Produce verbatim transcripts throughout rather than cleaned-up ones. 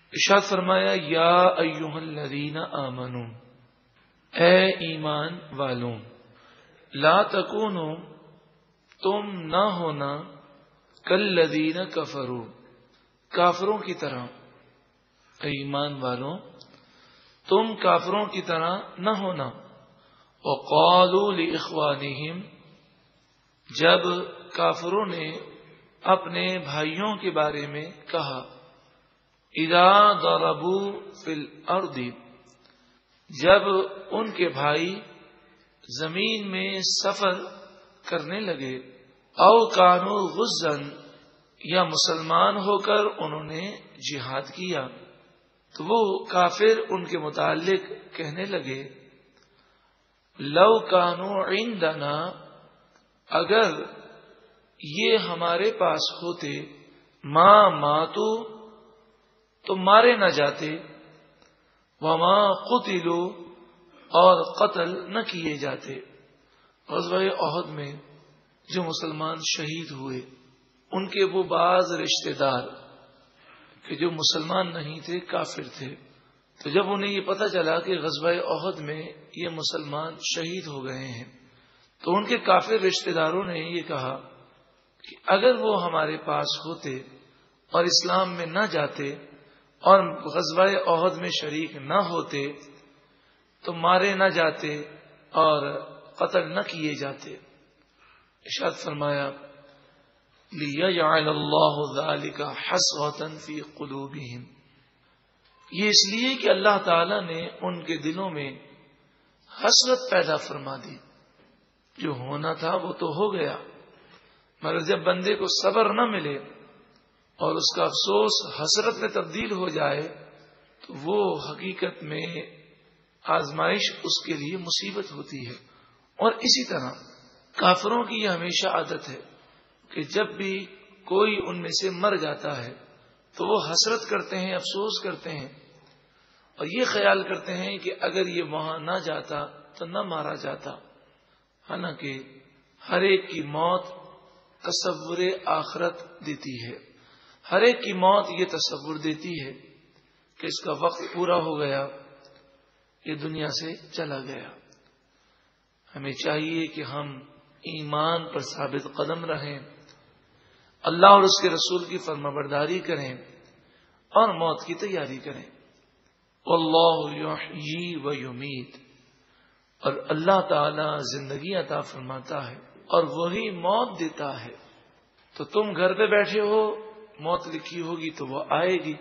ارشاد فرمایا یا ایھا الذین آمنو، اے ایمان والوں، لا تکونوا، تم نہ ہونا، کالذین کفروا، کافروں کی طرح۔ اے ایمان والوں، تم کافروں کی طرح نہ ہونا۔ وقالوا لاخوانہم، جب کافروں نے اپنے بھائیوں کے بارے میں کہا، اذا ضربوا فی الارض، جب ان کے بھائی زمین میں سفر کرنے لگے، او کانوا غزا، یا مسلمان ہو کر انہوں نے جہاد کیا، تو وہ کافر ان کے متعلق کہنے لگے، لو کانوا عندنا، اگر یہ ہمارے پاس ہوتے، ما ماتوا، تو مارے نہ جاتے، وما قتلوا، اور قتل نہ کیے جاتے۔ غزوہ احد میں جو مسلمان شہید ہوئے، ان کے وہ بعض رشتہ دار کہ جو مسلمان نہیں تھے، کافر تھے، تو جب انہیں یہ پتہ چلا کہ غزوہ احد میں یہ مسلمان شہید ہو گئے ہیں، تو ان کے کافر رشتہ داروں نے یہ کہا کہ اگر وہ ہمارے پاس ہوتے اور اسلام میں نہ جاتے اور غزوہ احد میں شریک نہ ہوتے تو مارے نہ جاتے اور قتل نہ کیے جاتے۔ ارشاد فرمایا، لِيَجْعَلَ اللَّهُ ذَلِكَ حَسْرَةً فِي قُلُوبِهِمْ، یہ اس لیے کہ اللہ تعالی نے ان کے دلوں میں حسرت پیدا فرما دی۔ جو ہونا تھا وہ تو ہو گیا، مگر جب بندے کو صبر نہ ملے اور اس کا افسوس حسرت میں تبدیل ہو جائے تو وہ حقیقت میں آزمائش اس کے لیے مصیبت ہوتی ہے۔ اور اسی طرح کافروں کی یہ ہمیشہ عادت ہے کہ جب بھی کوئی ان میں سے مر جاتا ہے تو وہ حسرت کرتے ہیں، افسوس کرتے ہیں، اور یہ خیال کرتے ہیں کہ اگر یہ وہاں نہ جاتا تو نہ مارا جاتا۔ حالانکہ ہر ایک کی موت تصور آخرت دیتی ہے، ہر ایک کی موت یہ تصور دیتی ہے کہ اس کا وقت پورا ہو گیا، یہ دنیا سے چلا گیا۔ ہمیں چاہیے کہ ہم ایمان پر ثابت قدم رہیں، اللہ اور اس کے رسول کی فرمانبرداری کریں اور موت کی تیاری کریں۔ واللہ یحیی و یمیت، اور اللہ تعالی زندگی عطا فرماتا ہے اور وہی موت دیتا ہے۔ تو تم گھر پہ بیٹھے ہو، موت لکھی ہوگی تو وہ آئے گی۔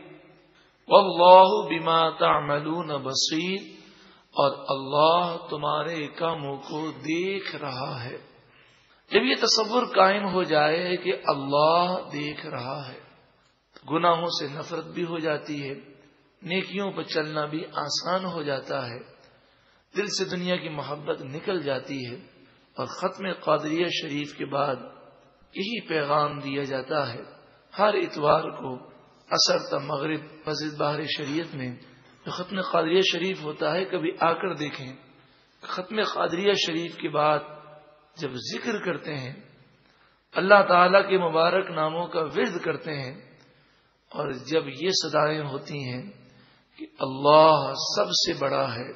واللہ بما تعملون بصیر، اور اللہ تمہارے کاموں کو دیکھ رہا ہے۔ جب یہ تصور قائم ہو جائے کہ اللہ دیکھ رہا ہے، تو گناہوں سے نفرت بھی ہو جاتی ہے، نیکیوں پر چلنا بھی آسان ہو جاتا ہے، دل سے دنیا کی محبت نکل جاتی ہے، اور ختم قادریہ شریف کے بعد یہی پیغام دیا جاتا ہے۔ ہر اتوار کو عصر تا مغرب مسجد بہار شریعت میں جو ختم قادریہ شریف ہوتا ہے، کبھی آ کر دیکھیں۔ ختم قادریہ شریف کے بعد جب ذکر کرتے ہیں، اللہ تعالی کے مبارک ناموں کا ورد کرتے ہیں، اور جب یہ صدائیں ہوتی ہیں کہ اللہ سب سے بڑا ہے،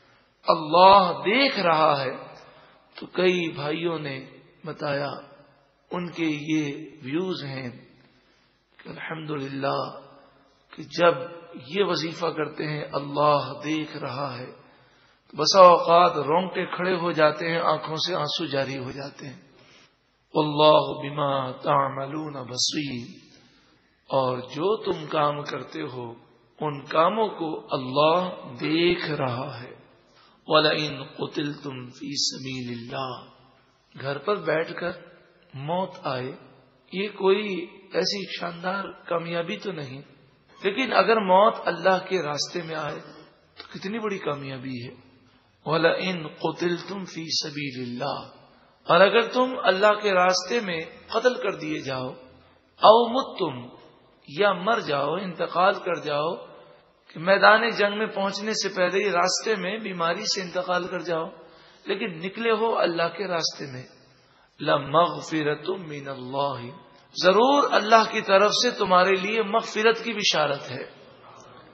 اللہ دیکھ رہا ہے، تو کئی بھائیوں نے بتایا ان کے یہ ویوز ہیں کہ الحمدللہ کہ جب یہ وظیفہ کرتے ہیں اللہ دیکھ رہا ہے، بسا اوقات رونگٹے کھڑے ہو جاتے ہیں، آنکھوں سے آنسو جاری ہو جاتے ہیں۔ واللہ بما تعملون بصیر، اور جو تم کام کرتے ہو ان کاموں کو اللہ دیکھ رہا ہے۔ وَلَئِن قُتِلْتُمْ فِي سَبِيلِ اللَّهِ، گھر پر بیٹھ کر موت آئے، یہ کوئی ایسی شاندار کامیابی تو نہیں، لیکن اگر موت اللہ کے راستے میں آئے تو کتنی بڑی کامیابی ہے۔ وَلَئِن قُتِلْتُمْ فِي سَبِيلِ اللَّهِ، اور اگر تم اللہ کے راستے میں قتل کر دیے جاؤ، او متم، یا مر جاؤ، انتقال کر جاؤ، کہ میدان جنگ میں پہنچنے سے پہلے ہی راستے میں بیماری سے انتقال کر جاؤ، لیکن نکلے ہو اللہ کے راستے میں، لَمَغْفِرَةٌ مِّنَ اللَّهِ، ضرور اللہ کی طرف سے تمہارے لیے مغفرت کی بشارت ہے۔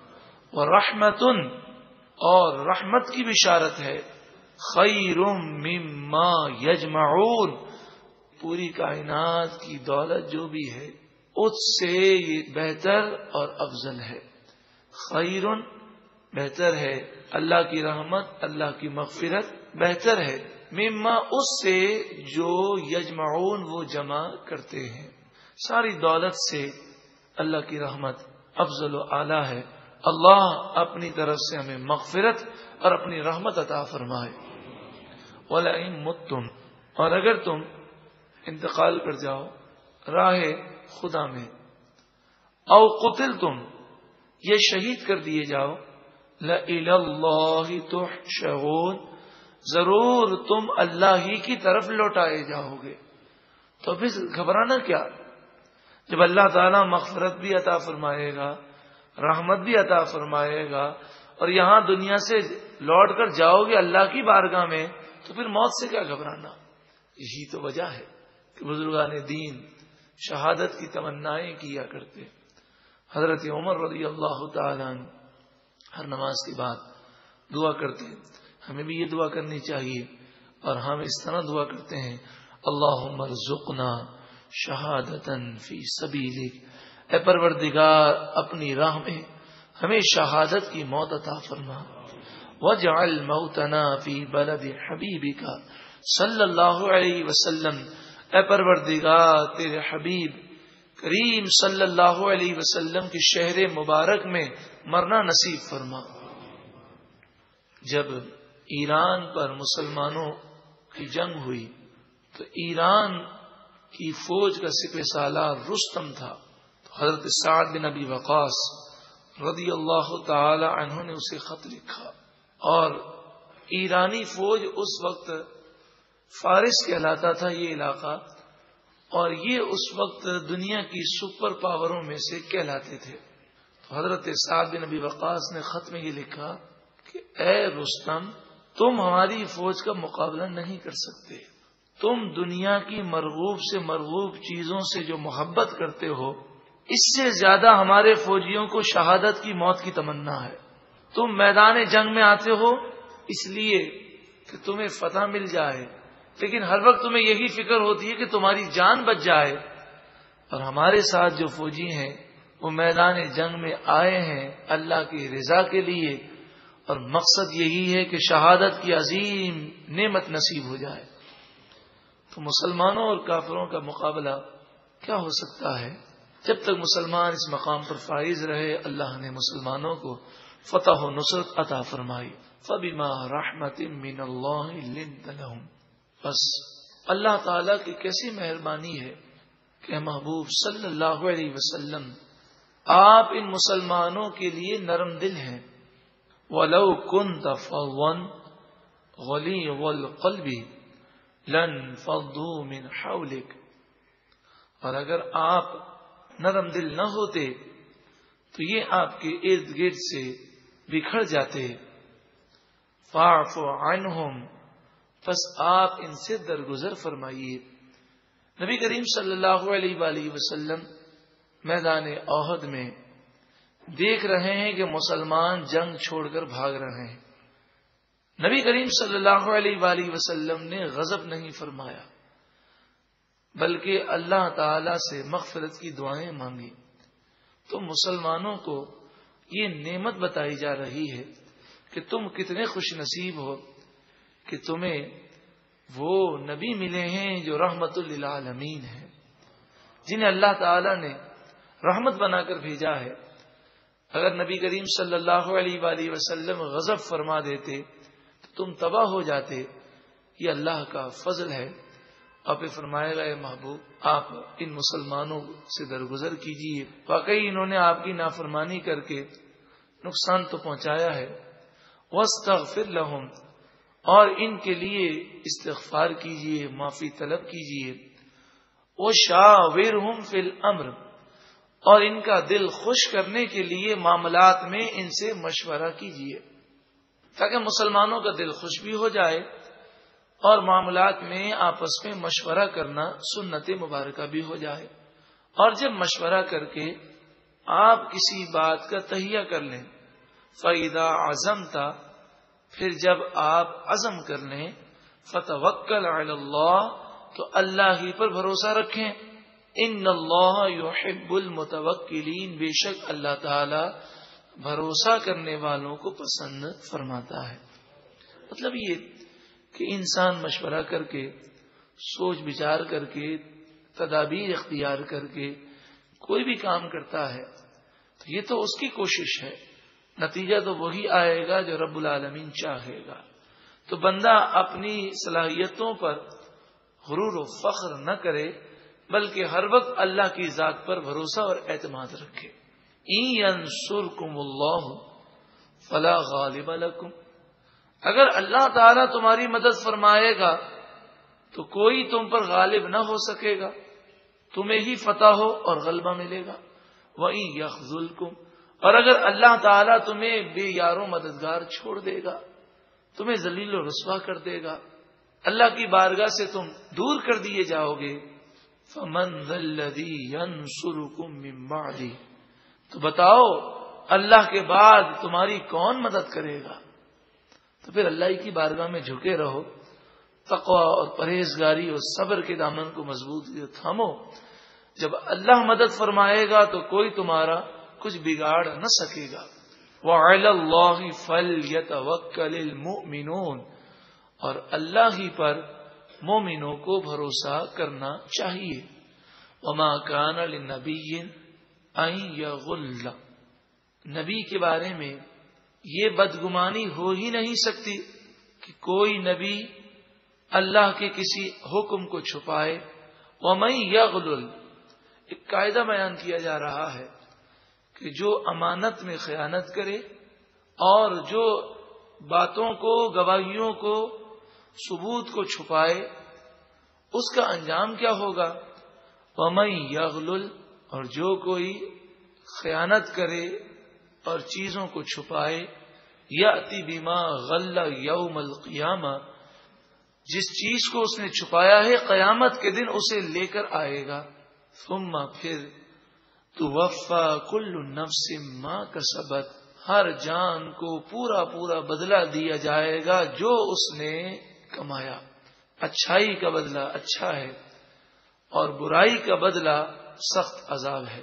ورحمۃ اور رحمت کی بشارت ہے، خیر مما یجمعون پوری کائنات کی دولت جو بھی ہے اس سے یہ بہتر اور افضل ہے۔ خیر بہتر ہے، اللہ کی رحمت اللہ کی مغفرت بہتر ہے، مما اس سے جو یجمعون وہ جمع کرتے ہیں۔ ساری دولت سے اللہ کی رحمت افضل و اعلیٰ ہے۔ اللہ اپنی طرف سے ہمیں مغفرت اور اپنی رحمت عطا فرمائے۔ وَلَئِن مُتُّمْ اور اگر تم انتقال کر جاؤ راہ خدا میں، او قتلتم یہ شہید کر دیے جاؤ، لَإِلَى اللَّهِ تُحْشَرُونَ ضرور تم اللہ ہی کی طرف لوٹائے جاؤ گے۔ تو پھر گھبرانا کیا، جب اللہ تعالیٰ مغفرت بھی عطا فرمائے گا، رحمت بھی عطا فرمائے گا، اور یہاں دنیا سے لوٹ کر جاؤ گے اللہ کی بارگاہ میں، تو پھر موت سے کیا گھبرانا۔ یہی تو وجہ ہے کہ بزرگان دین شہادت کی تمنائیں کیا کرتے۔ حضرت عمر رضی اللہ تعالیٰ عنہ ہر نماز کے بعد دعا کرتے، ہمیں بھی یہ دعا کرنی چاہیے، اور ہم اس طرح دعا کرتے ہیں، اللہم ارزقنا شہادتاً فی سبیلک، اے پروردگار اپنی راہ میں ہمیں شہادت کی موت عطا فرما، واجعل موتنا فی بلد حبیبک صلی اللہ علیہ وسلم، اے پروردگار تیرے حبیب کریم صلی اللہ علیہ وسلم کے شہر مبارک میں مرنا نصیب فرما۔ جب ایران پر مسلمانوں کی جنگ ہوئی تو ایران کی فوج کا سپہ سالار رستم تھا، تو حضرت سعد بن ابی وقاص رضی اللہ تعالی عنہ نے اسے خط لکھا، اور ایرانی فوج اس وقت فارس کہلاتا تھا یہ علاقہ، اور یہ اس وقت دنیا کی سپر پاوروں میں سے کہلاتے تھے۔ تو حضرت سعد بن ابی وقاص نے خط میں یہ لکھا کہ اے رستم، تم ہماری فوج کا مقابلہ نہیں کر سکتے، تم دنیا کی مرغوب سے مرغوب چیزوں سے جو محبت کرتے ہو، اس سے زیادہ ہمارے فوجیوں کو شہادت کی موت کی تمنا ہے۔ تم میدان جنگ میں آتے ہو اس لیے کہ تمہیں فتح مل جائے، لیکن ہر وقت تمہیں یہی فکر ہوتی ہے کہ تمہاری جان بچ جائے، اور ہمارے ساتھ جو فوجی ہیں وہ میدان جنگ میں آئے ہیں اللہ کی رضا کے لیے، اور مقصد یہی ہے کہ شہادت کی عظیم نعمت نصیب ہو جائے۔ تو مسلمانوں اور کافروں کا مقابلہ کیا ہو سکتا ہے؟ جب تک مسلمان اس مقام پر فائز رہے، اللہ نے مسلمانوں کو فتح و نصرت عطا فرمائی۔ فَبِمَا رَحْمَةٍ مِّنَ اللَّهِ لِنْتَ لَهُمْ، بس اللہ تعالیٰ کی کیسی مہربانی ہے کہ محبوب صلی اللہ علیہ وسلم آپ ان مسلمانوں کے لیے نرم دل ہیں۔ وَلَوْ كُنْتَ فَظًّا غَلِيظَ الْقَلْبِ لَانفَضُّوا مِنْ حَوْلِكَ، اور اگر آپ نرم دل نہ ہوتے تو یہ آپ کے ارد گرد سے بکھر جاتے۔ فَاعْفُ عَنْهُمْ، بس آپ ان سے درگزر فرمائیے۔ نبی کریم صلی اللہ علیہ وآلہ وسلم میدان احد میں دیکھ رہے ہیں کہ مسلمان جنگ چھوڑ کر بھاگ رہے ہیں، نبی کریم صلی اللہ علیہ وآلہ وسلم نے غضب نہیں فرمایا، بلکہ اللہ تعالی سے مغفرت کی دعائیں مانگی۔ تو مسلمانوں کو یہ نعمت بتائی جا رہی ہے کہ تم کتنے خوش نصیب ہو کہ تمہیں وہ نبی ملے ہیں جو رحمت للعالمین ہیں، جنہیں اللہ تعالی نے رحمت بنا کر بھیجا ہے۔ اگر نبی کریم صلی اللہ علیہ وآلہ وسلم غضب فرما دیتے تو تم تباہ ہو جاتے۔ یہ اللہ کا فضل ہے۔ آپ فرمائے گا اے محبوب آپ ان مسلمانوں سے درگزر کیجیے، واقعی انہوں نے آپ کی نافرمانی کر کے نقصان تو پہنچایا ہے۔ وَاسْتَغْفِرْ لَهُمْ، اور ان کے لیے استغفار کیجیے، معافی طلب کیجیے۔ وَشَاوِرْهُمْ فِي الْأَمْرِ، اور ان کا دل خوش کرنے کے لیے معاملات میں ان سے مشورہ کیجیے، تاکہ مسلمانوں کا دل خوش بھی ہو جائے، اور معاملات میں آپس میں مشورہ کرنا سنت مبارکہ بھی ہو جائے۔ اور جب مشورہ کر کے آپ کسی بات کا تہیہ کر لیں فَإِذَا عَزَمْتَ پھر جب آپ عزم کر لیں فَتَوَكَّلْ عَلَى اللَّهِ تو اللہ ہی پر بھروسہ رکھیں. ان اللہ یحب المتوکلین بے شک اللہ تعالی بھروسہ کرنے والوں کو پسند فرماتا ہے. مطلب یہ کہ انسان مشورہ کر کے سوچ بچار کر کے تدابیر اختیار کر کے کوئی بھی کام کرتا ہے تو یہ تو اس کی کوشش ہے، نتیجہ تو وہی آئے گا جو رب العالمین چاہے گا. تو بندہ اپنی صلاحیتوں پر غرور و فخر نہ کرے بلکہ ہر وقت اللہ کی ذات پر بھروسہ اور اعتماد رکھے. ان ینصرکم اللہ فلا غالب لکم اگر اللہ تعالیٰ تمہاری مدد فرمائے گا تو کوئی تم پر غالب نہ ہو سکے گا، تمہیں ہی فتح ہو اور غلبہ ملے گا. وَإِن يَخْذُلْكُمْ اور اگر اللہ تعالیٰ تمہیں بے یارو مددگار چھوڑ دے گا، تمہیں ذلیل و رسوا کر دے گا، اللہ کی بارگاہ سے تم دور کر دیے جاؤ گے. فَمَنْ ذَا الَّذِي يَنْصُرُكُمْ مِنْ بَعْدِهِ تو بتاؤ اللہ کے بعد تمہاری کون مدد کرے گا. تو پھر اللہ کی بارگاہ میں جھکے رہو، تقوی اور پرہیزگاری اور صبر کے دامن کو مضبوط تھامو. جب اللہ مدد فرمائے گا تو کوئی تمہارا کچھ بگاڑ نہ سکے گا. وَعَلَى اللَّهِ فَلْيَتَوَكَّلِ الْمُؤْمِنُونَ اور اللہ ہی پر مومنوں کو بھروسہ کرنا چاہیے. وَمَا كَانَ لِلنَّبِيٍّ أَن يَغُلَّ نبی کے بارے میں یہ بدگمانی ہو ہی نہیں سکتی کہ کوئی نبی اللہ کے کسی حکم کو چھپائے. وَمَن يَغْلُلْ ایک قاعدہ بیان کیا جا رہا ہے کہ جو امانت میں خیانت کرے اور جو باتوں کو گواہیوں کو ثبوت کو چھپائے اس کا انجام کیا ہوگا. وَمَن يَغْلُلْ اور جو کوئی خیانت کرے اور چیزوں کو چھپائے یأتی بما غل یوم القیامہ جس چیز کو اس نے چھپایا ہے قیامت کے دن اسے لے کر آئے گا. ثم پھر توفی کل نفس ما کسبت ہر جان کو پورا پورا بدلہ دیا جائے گا جو اس نے کمایا. اچھائی کا بدلہ اچھا ہے اور برائی کا بدلہ سخت عذاب ہے.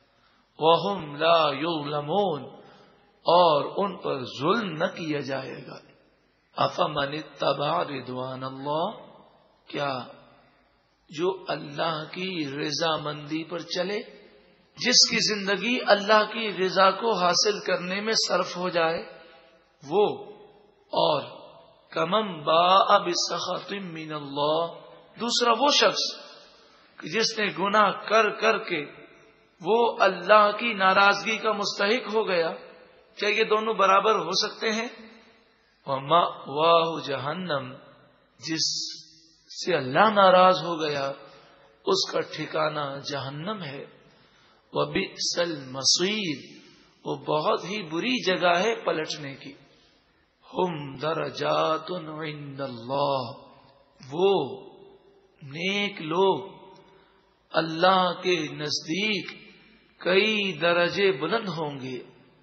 وَهُمْ لَا يُظْلَمُونَ اور ان پر ظلم نہ کیا جائے گا. أَفَمَنِ اتَّبَعَ رِضْوَانَ اللَّهِ کیا جو اللہ کی رضا مندی پر چلے، جس کی زندگی اللہ کی رضا کو حاصل کرنے میں صرف ہو جائے وہ، اور کمم باء بسخط من اللہ دوسرا وہ شخص جس نے گناہ کر کر کے وہ اللہ کی ناراضگی کا مستحق ہو گیا. کیا یہ دونوں برابر ہو سکتے ہیں؟ وَمَأْوَاهُ جہنم جس سے اللہ ناراض ہو گیا اس کا ٹھکانہ جہنم ہے. وَبِئْسَ الْمَصِيرُ وہ بہت ہی بری جگہ ہے پلٹنے کی. ہم درجات عند اللہ وہ نیک لوگ اللہ کے نزدیک کئی درجے بلند ہوں گے،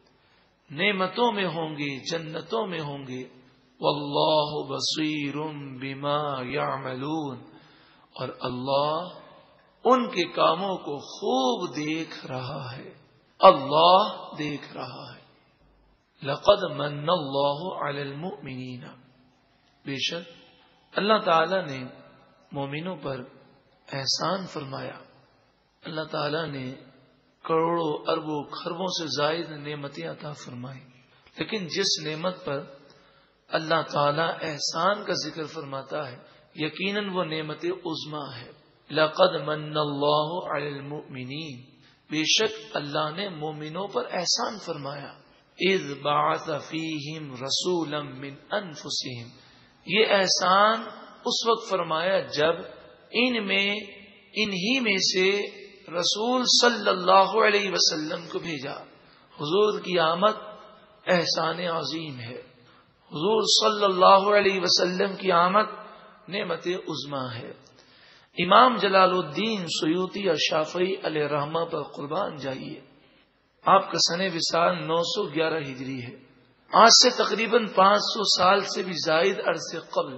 نعمتوں میں ہوں گے، جنتوں میں ہوں گے. واللہ بصیر بما یعملون اور اللہ ان کے کاموں کو خوب دیکھ رہا ہے، اللہ دیکھ رہا ہے. لقد من اللہ علی المؤمنین بے شک اللہ تعالی نے مومنوں پر احسان فرمایا. اللہ تعالی نے کروڑوں اربوں خربوں سے زائد نعمتیں عطا فرمائی، لیکن جس نعمت پر اللہ تعالی احسان کا ذکر فرماتا ہے یقیناً وہ نعمت عظمیٰ ہے. لقد من اللہ علی المؤمنین بے شک اللہ نے مومنوں پر احسان فرمایا. اذ بعث فیہم رسولا من انفسہم یہ احسان اس وقت فرمایا جب ان میں انہی میں سے رسول صلی اللہ علیہ وسلم کو بھیجا. حضور کی آمد احسان عظیم ہے، حضور صلی اللہ علیہ وسلم کی آمد نعمت عظمیٰ ہے. امام جلال الدین سیوطی اور شافعی علیہ رحمہ پر قربان جائیے. آپ کا سن وصال نو سو گیارہ ہجری ہے. آج سے تقریباً پانچ سو سال سے بھی زائد عرصے قبل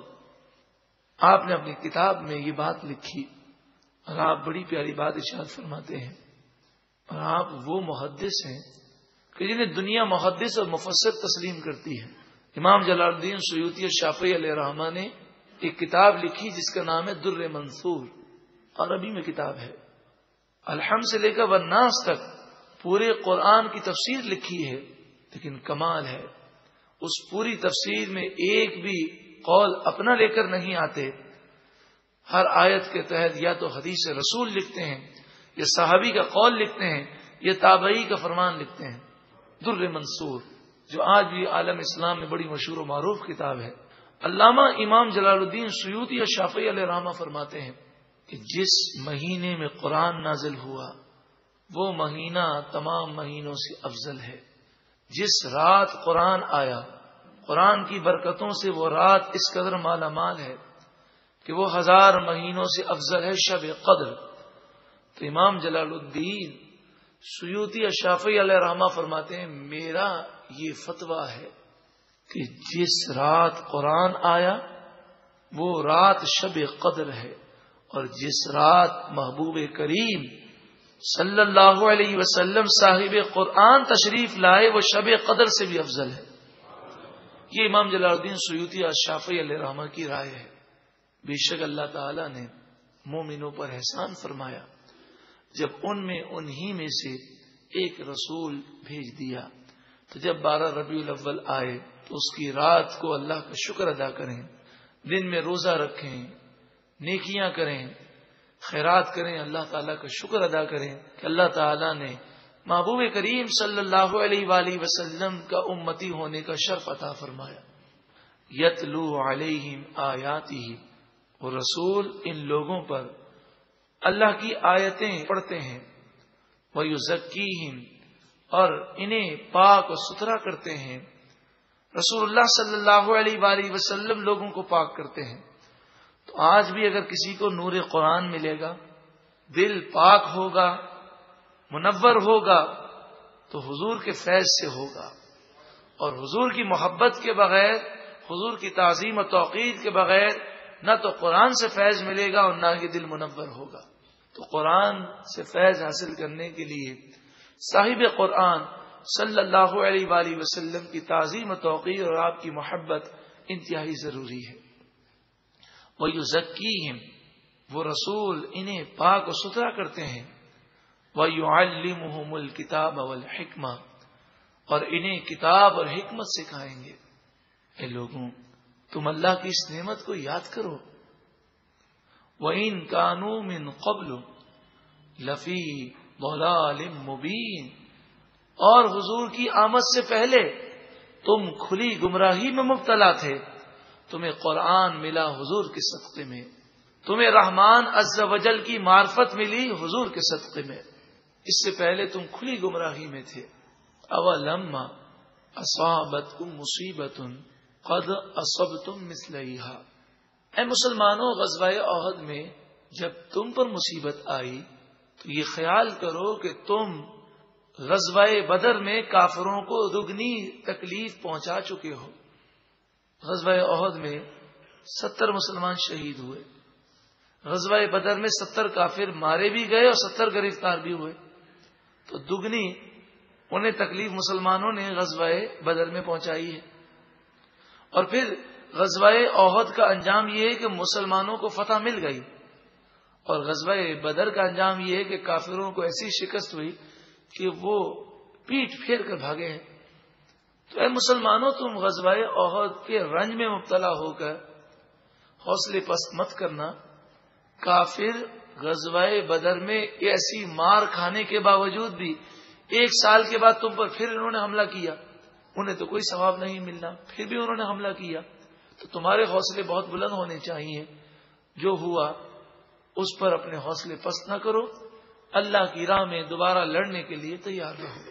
آپ نے اپنی کتاب میں یہ بات لکھی، اور آپ بڑی پیاری بات ارشاد فرماتے ہیں، اور آپ وہ محدث ہیں کہ جنہیں دنیا محدث اور مفسر تسلیم کرتی ہے۔ امام جلال الدین سیوطی الشافعی علیہ الرحمہ نے ایک کتاب لکھی جس کا نام ہے در منصور، عربی میں کتاب ہے، الحمد سے لے کر والناس تک پورے قرآن کی تفسیر لکھی ہے۔ لیکن کمال ہے، اس پوری تفسیر میں ایک بھی قول اپنا لے کر نہیں آتے، ہر آیت کے تحت یا تو حدیث رسول لکھتے ہیں، یا صحابی کا قول لکھتے ہیں، یا تابعی کا فرمان لکھتے ہیں۔ در منصور جو آج بھی عالم اسلام میں بڑی مشہور و معروف کتاب ہے۔ علامہ امام جلال الدین سیوطی الشافعی علیہ الرحمہ فرماتے ہیں کہ جس مہینے میں قرآن نازل ہوا وہ مہینہ تمام مہینوں سے افضل ہے۔ جس رات قرآن آیا، قرآن کی برکتوں سے وہ رات اس قدر مالا مال ہے کہ وہ ہزار مہینوں سے افضل ہے، شب قدر۔ تو امام جلال الدین سیوطی الشافعی علیہ الرحمہ فرماتے ہیں میرا یہ فتویٰ ہے کہ جس رات قرآن آیا وہ رات شب قدر ہے، اور جس رات محبوب کریم صلی اللہ علیہ وسلم صاحب قرآن تشریف لائے وہ شب قدر سے بھی افضل ہے۔ یہ امام جلال الدین سیوطی الشافعی علیہ الرحمہ کی رائے ہے۔ بے شک اللہ تعالی نے مومنوں پر احسان فرمایا جب ان میں انہی میں سے ایک رسول بھیج دیا، تو جب بارہ ربیع الاول آئے تو اس کی رات کو اللہ کا شکر ادا کریں، دن میں روزہ رکھیں، نیکیاں کریں، خیرات کریں، اللہ تعالیٰ کا شکر ادا کریں کہ اللہ تعالیٰ نے محبوب کریم صلی اللہ علیہ وآلہ وسلم کا امتی ہونے کا شرف عطا فرمایا۔ یتلو علیہم آیاتہ، وہ رسول ان لوگوں پر اللہ کی آیتیں پڑھتے ہیں، وَيُزَكِّيهِمْ، اور انہیں پاک و ستھرا کرتے ہیں۔ رسول اللہ صلی اللہ علیہ وآلہ وسلم لوگوں کو پاک کرتے ہیں۔ تو آج بھی اگر کسی کو نور قرآن ملے گا، دل پاک ہوگا، منور ہوگا، تو حضور کے فیض سے ہوگا، اور حضور کی محبت کے بغیر، حضور کی تعظیم و توقیر کے بغیر نہ تو قرآن سے فیض ملے گا اور نہ ہی دل منور ہوگا۔ تو قرآن سے فیض حاصل کرنے کے لیے صاحب قرآن صلی اللہ علیہ وآلہ وسلم کی تعظیم و توقیر اور آپ کی محبت انتہائی ضروری ہے۔ وَيُزَكِّيهِمْ، وہ رسول انہیں پاک و ستھرا کرتے ہیں، وَيُعَلِّمُهُمُ الْكِتَابَ وَالْحِكْمَةَ، اور انہیں کتاب اور حکمت سکھائیں گے۔ اے لوگوں، تم اللہ کی اس نعمت کو یاد کرو۔ وَإِن كَانُوا مِن قَبْلُ لَفِي ضَلَالٍ مُبِينٍ، اور حضور کی آمد سے پہلے تم کھلی گمراہی میں مبتلا تھے، تمہیں قرآن ملا حضور کے صدقے میں، تمہیں رحمان عز و جل کی معرفت ملی حضور کے صدقے میں، اس سے پہلے تم کھلی گمراہی میں تھے۔ اَوَلَمَّا أَصَابَتْكُم مُّصِيبَةٌ قَدْ أَصَبْتُم مِّثْلَيْهَا، اے مسلمانوں، غزوہ احد میں جب تم پر مصیبت آئی تو یہ خیال کرو کہ تم غزوہ بدر میں کافروں کو دگنی تکلیف پہنچا چکے ہو۔ غزوہ احد میں ستر مسلمان شہید ہوئے، غزوہ بدر میں ستر کافر مارے بھی گئے اور ستر گرفتار بھی ہوئے، تو دگنی انہیں تکلیف مسلمانوں نے غزوہ بدر میں پہنچائی ہے۔ اور پھر غزوہ احد کا انجام یہ ہے کہ مسلمانوں کو فتح مل گئی، اور غزوہ بدر کا انجام یہ ہے کہ کافروں کو ایسی شکست ہوئی کہ وہ پیٹ پھیر کر بھاگے ہیں۔ تو اے مسلمانوں، تم غزوہ احد کے رنج میں مبتلا ہو کر حوصلے پست مت کرنا۔ کافر غزوہ بدر میں ایسی مار کھانے کے باوجود بھی ایک سال کے بعد تم پر پھر انہوں نے حملہ کیا، انہیں تو کوئی ثواب نہیں ملنا، پھر بھی انہوں نے حملہ کیا۔ تو تمہارے حوصلے بہت بلند ہونے چاہیے، جو ہوا اس پر اپنے حوصلے پست نہ کرو، اللہ کی راہ میں دوبارہ لڑنے کے لیے تیار رہو۔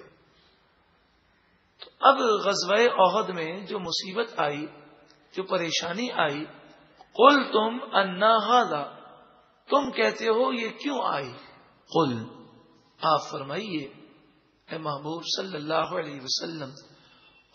تو اب غزوہ احد میں جو مصیبت آئی، جو پریشانی آئی، قل تم انا ھذا، تم کہتے ہو یہ کیوں آئی؟ قل، آپ فرمائیے اے محبوب صلی اللہ علیہ وسلم،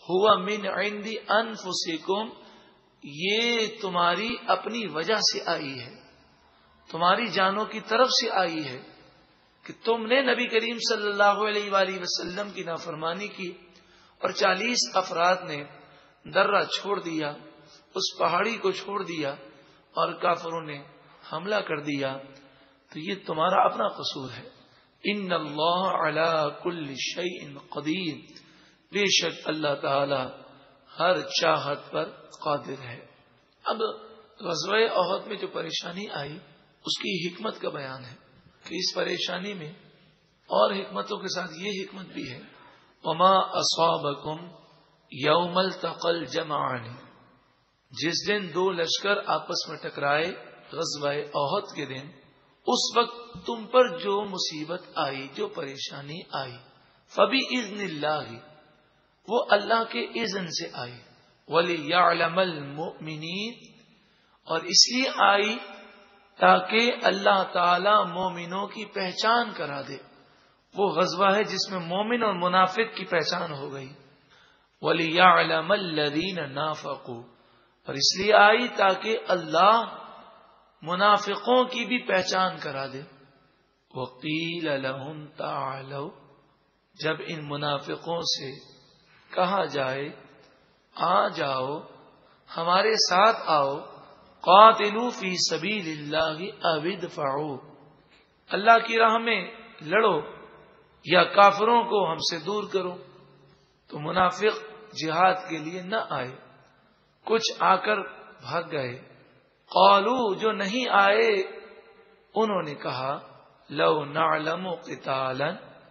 ہوا من عند انفسکم، یہ تمہاری اپنی وجہ سے آئی ہے، تمہاری جانوں کی طرف سے آئی ہے کہ تم نے نبی کریم صلی اللہ علیہ وآلہ وسلم کی نافرمانی کی اور چالیس افراد نے درہ چھوڑ دیا، اس پہاڑی کو چھوڑ دیا اور کافروں نے حملہ کر دیا، تو یہ تمہارا اپنا قصور ہے۔ ان اللہ علی کل شیء قدیر، بے شک اللہ تعالی ہر چاہت پر قادر ہے۔ اب غزوہ احد میں جو پریشانی آئی اس کی حکمت کا بیان ہے کہ اس پریشانی میں اور حکمتوں کے ساتھ یہ حکمت بھی ہے، وما اصابکم یوم التقى الجمعان، جس دن دو لشکر آپس میں ٹکرائے غزوہ احد کے دن، اس وقت تم پر جو مصیبت آئی، جو پریشانی آئی، فبإذن اللہ، وہ اللہ کے اذن سے آئی، وَلِيَعْلَمَ الْمُؤْمِنِينَ، اور اس لیے آئی تاکہ اللہ تعالی مومنوں کی پہچان کرا دے۔ وہ غزوہ ہے جس میں مومن اور منافق کی پہچان ہو گئی۔ وَلِيَعْلَمَ الَّذِينَ نَافَقُوا، اور اس لیے آئی تاکہ اللہ منافقوں کی بھی پہچان کرا دے۔ وَقِيلَ لَهُمْ تَعَالَوْا، جب ان منافقوں سے کہا جائے آ جاؤ، ہمارے ساتھ آؤ، قاتلوا فی سبیل اللہ او ادفعوا، اللہ کی راہ میں لڑو یا کافروں کو ہم سے دور کرو، تو منافق جہاد کے لیے نہ آئے، کچھ آ کر بھاگ گئے۔ قالوا، جو نہیں آئے انہوں نے کہا لو نعلم قتالا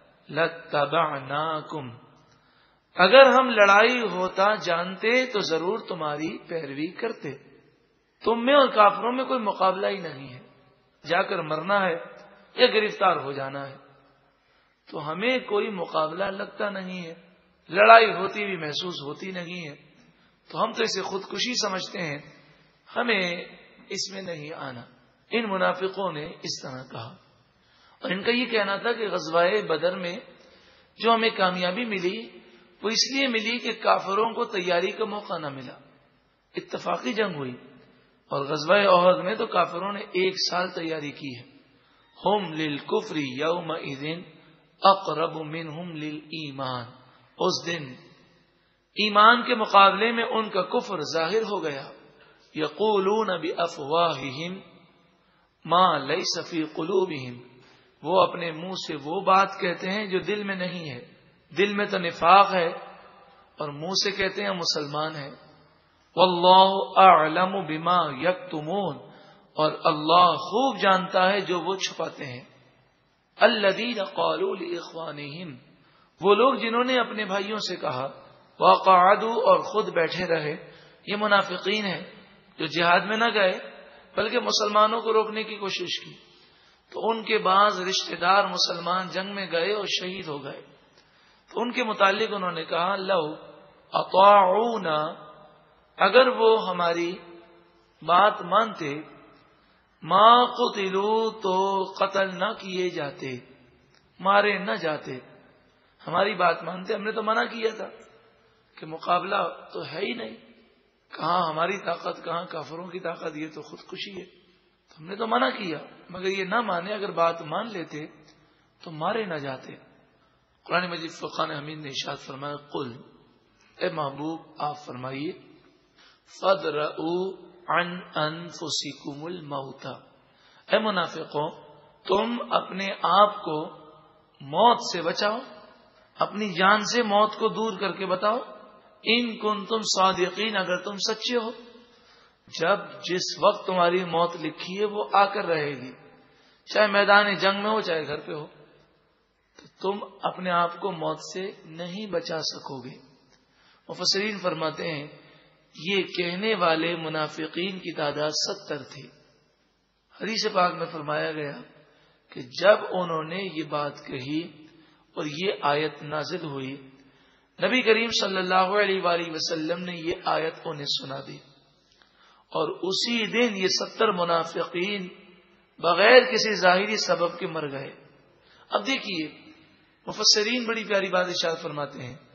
لاتبعناکم، اگر ہم لڑائی ہوتا جانتے تو ضرور تمہاری پیروی کرتے۔ تم میں اور کافروں میں کوئی مقابلہ ہی نہیں ہے، جا کر مرنا ہے یا گرفتار ہو جانا ہے، تو ہمیں کوئی مقابلہ لگتا نہیں ہے، لڑائی ہوتی بھی محسوس ہوتی نہیں ہے، تو ہم تو اسے خودکشی سمجھتے ہیں، ہمیں اس میں نہیں آنا۔ ان منافقوں نے اس طرح کہا، اور ان کا یہ کہنا تھا کہ غزوہ بدر میں جو ہمیں کامیابی ملی وہ اس لیے ملی کہ کافروں کو تیاری کا موقع نہ ملا، اتفاقی جنگ ہوئی، اور غزوہ احد میں تو کافروں نے ایک سال تیاری کی ہے۔ ہم للکفر یومئذ اقرب منہم للایمان، اس دن ایمان کے مقابلے میں ان کا کفر ظاہر ہو گیا۔ یقولون بافواہہم ما لیس فی قلوبہم، وہ اپنے منہ سے وہ بات کہتے ہیں جو دل میں نہیں ہے، دل میں تو نفاق ہے اور منہ سے کہتے ہیں مسلمان ہیں۔ واللہ اعلم بما یکتمون، اور اللہ خوب جانتا ہے جو وہ چھپاتے ہیں۔ الذین قالوا لاخوانہم، وہ لوگ جنہوں نے اپنے بھائیوں سے کہا، وقعدوا، اور خود بیٹھے رہے، یہ منافقین ہیں جو جہاد میں نہ گئے بلکہ مسلمانوں کو روکنے کی کوشش کی، تو ان کے بعض رشتہ دار مسلمان جنگ میں گئے اور شہید ہو گئے، تو ان کے متعلق انہوں نے کہا لو اطاعونا، اگر وہ ہماری بات مانتے، ما قتلوا، تو قتل نہ کیے جاتے، مارے نہ جاتے، ہماری بات مانتے، ہم نے تو منع کیا تھا کہ مقابلہ تو ہے ہی نہیں، کہاں ہماری طاقت کہاں کافروں کی طاقت، یہ تو خودکشی ہے، تو ہم نے تو منع کیا، مگر یہ نہ مانے، اگر بات مان لیتے تو مارے نہ جاتے۔ قرآن مجید فرقان حمید نے ارشاد فرمایا قل، اے محبوب آپ فرمائیے، فَادْرَؤُوا عَنْ أَنفُسِكُمُ الْمَوْتَ، اے منافقوں تم اپنے آپ کو موت سے بچاؤ، اپنی جان سے موت کو دور کر کے بتاؤ، ان کنتم صادقین، اگر تم سچے ہو، جب جس وقت تمہاری موت لکھی ہے وہ آ کر رہے گی، چاہے میدان جنگ میں ہو چاہے گھر پہ ہو، تو تم اپنے آپ کو موت سے نہیں بچا سکو گے۔ مفسرین فرماتے ہیں یہ کہنے والے منافقین کی تعداد ستر تھی۔ حدیث پاک میں فرمایا گیا کہ جب انہوں نے یہ بات کہی اور یہ آیت نازل ہوئی، نبی کریم صلی اللہ علیہ وآلہ وسلم نے یہ آیت انہیں سنا دی، اور اسی دن یہ ستر منافقین بغیر کسی ظاہری سبب کے مر گئے۔ اب دیکھیے مفسرین بڑی پیاری بات ارشاد فرماتے ہیں،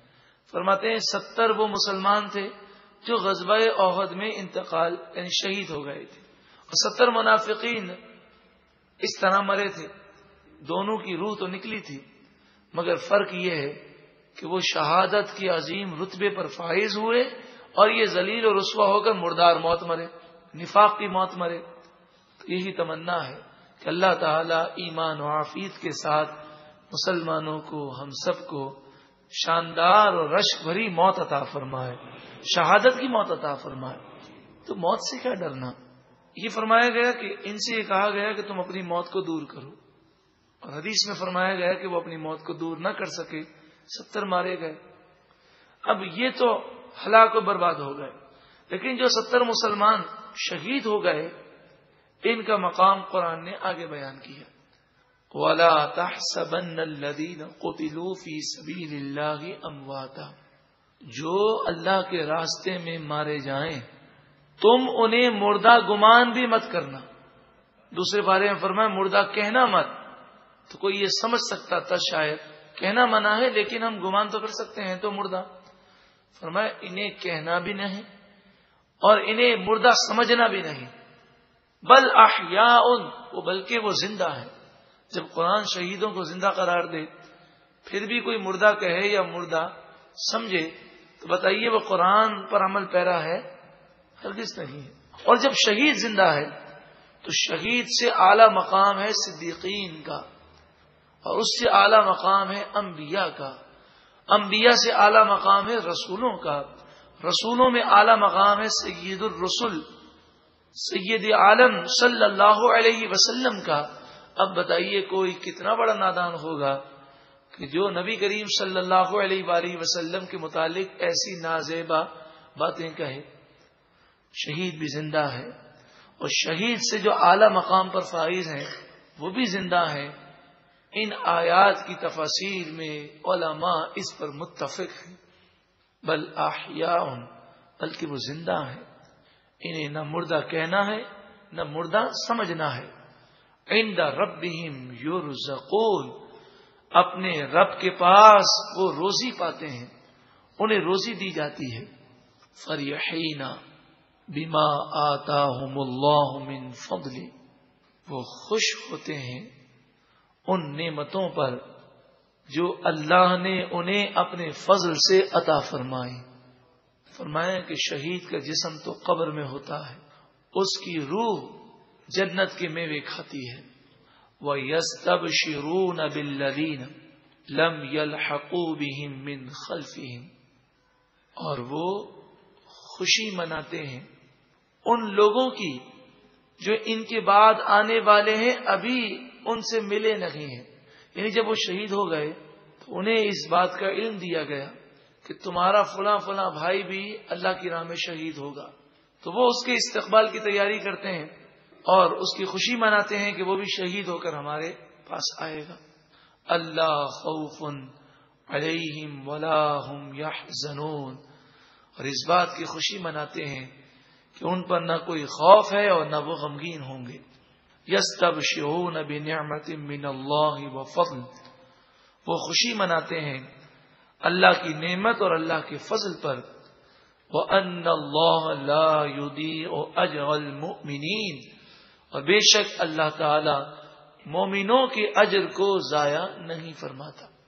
فرماتے ہیں ستر وہ مسلمان تھے جو غزوہ احد میں انتقال یعنی شہید ہو گئے تھے، اور ستر منافقین اس طرح مرے تھے، دونوں کی روح تو نکلی تھی، مگر فرق یہ ہے کہ وہ شہادت کی عظیم رتبے پر فائز ہوئے اور یہ ذلیل و رسوا ہو کر مردار موت مرے، نفاق کی موت مرے۔ تو یہی تمنا ہے کہ اللہ تعالی ایمان و عافیت کے ساتھ مسلمانوں کو، ہم سب کو شاندار اور رشک بھری موت عطا فرمائے، شہادت کی موت عطا فرمائے۔ تو موت سے کیا ڈرنا؟ یہ فرمایا گیا کہ ان سے یہ کہا گیا کہ تم اپنی موت کو دور کرو، اور حدیث میں فرمایا گیا کہ وہ اپنی موت کو دور نہ کر سکے، ستر مارے گئے۔ اب یہ تو ہلاک و برباد ہو گئے، لیکن جو ستر مسلمان شہید ہو گئے ان کا مقام قرآن نے آگے بیان کیا، وَلَا تَحْسَبَنَّ الَّذِينَ قُتِلُوا فِي سَبِيلِ اللَّهِ أَمْوَاتًا، جو اللہ کے راستے میں مارے جائیں تم انہیں مردہ گمان بھی مت کرنا۔ دوسرے بارے میں فرمایا مردہ کہنا مت، تو کوئی یہ سمجھ سکتا تھا شاید کہنا منع ہے لیکن ہم گمان تو کر سکتے ہیں تو مردہ، فرمایا انہیں کہنا بھی نہیں اور انہیں مردہ سمجھنا بھی نہیں، بل احیاء، وہ بلکہ وہ زندہ ہے۔ جب قرآن شہیدوں کو زندہ قرار دے پھر بھی کوئی مردہ کہے یا مردہ سمجھے تو بتائیے وہ قرآن پر عمل پیرا ہے؟ ہرگز نہیں ہے۔ اور جب شہید زندہ ہے تو شہید سے اعلی مقام ہے صدیقین کا، اور اس سے اعلی مقام ہے انبیاء کا، انبیاء سے اعلی مقام ہے رسولوں کا، رسولوں میں اعلی مقام ہے سید الرسل سید عالم صلی اللہ علیہ وسلم کا۔ اب بتائیے کوئی کتنا بڑا نادان ہوگا کہ جو نبی کریم صلی اللہ علیہ وآلہ وسلم کے متعلق ایسی نازیبا باتیں کہے۔ شہید بھی زندہ ہے، اور شہید سے جو اعلی مقام پر فائز ہیں وہ بھی زندہ ہیں۔ ان آیات کی تفاسیر میں علماء اس پر متفق ہیں، بل احیاء، بلکہ وہ زندہ ہیں، انہیں نہ مردہ کہنا ہے نہ مردہ سمجھنا ہے۔ عند ربہم یرزقون، اپنے رب کے پاس وہ روزی پاتے ہیں، انہیں روزی دی جاتی ہے۔ فریحین بما آتاہم اللہ من فضل، وہ خوش ہوتے ہیں ان نعمتوں پر جو اللہ نے انہیں اپنے فضل سے عطا فرمائی۔ فرمایا کہ شہید کا جسم تو قبر میں ہوتا ہے، اس کی روح جنت کے میوے کھاتی ہے۔ وَيَسْتَبْشِرُونَ بِالَّذِينَ لَمْ يَلْحَقُوا بِهِمْ مِنْ خَلْفِهِمْ، اور وہ خوشی مناتے ہیں ان لوگوں کی جو ان کے بعد آنے والے ہیں، ابھی ان سے ملے نہیں ہیں۔ یعنی جب وہ شہید ہو گئے تو انہیں اس بات کا علم دیا گیا کہ تمہارا فلاں فلاں بھائی بھی اللہ کی راہ میں شہید ہوگا، تو وہ اس کے استقبال کی تیاری کرتے ہیں اور اس کی خوشی مناتے ہیں کہ وہ بھی شہید ہو کر ہمارے پاس آئے گا۔ اللہ خوف علیہم ولا هم یحزنون، اور اس بات کی خوشی مناتے ہیں کہ ان پر نہ کوئی خوف ہے اور نہ وہ غمگین ہوں گے۔ یستبشرون بنعمت من اللہ وفضل، وہ خوشی مناتے ہیں اللہ کی نعمت اور اللہ کے فضل پر۔ وَأَنَّ اللَّهَ لَا يُضِيعُ أَجْرَ الْمُؤْمِنِينَ، اور بے شک اللہ تعالی مومنوں کے اجر کو ضائع نہیں فرماتا۔